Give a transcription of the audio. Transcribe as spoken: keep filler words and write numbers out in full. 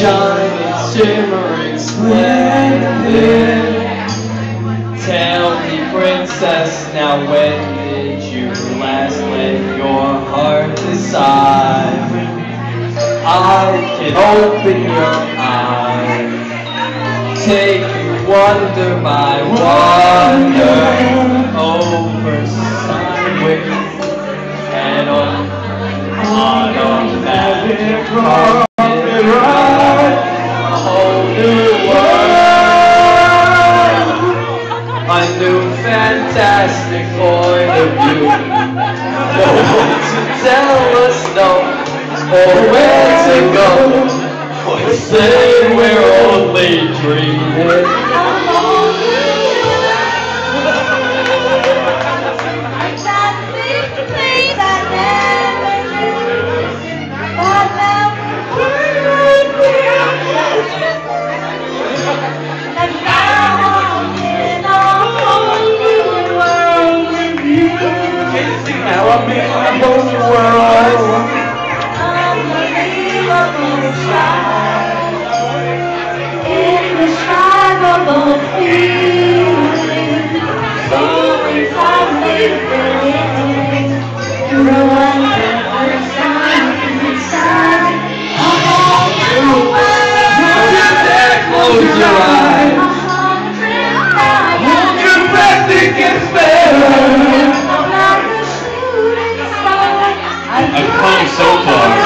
shining, shimmering, splendid. Tell me, princess, now when did you last let your heart decide? I can open your eyes, take you wonder by wonder, over, sideways, and on, on a magic carpet ride, a whole new world, a new fantastic point of view. No one to tell us no, or where to go, or say we're only dreaming. Now I'm in a whole new world. Unbelievable sky, indescribable feeling, so entirely thrilling. You're a wonderful sign inside a whole new world. Just there, close your eyes. Your breath, it gets better. I've come so far.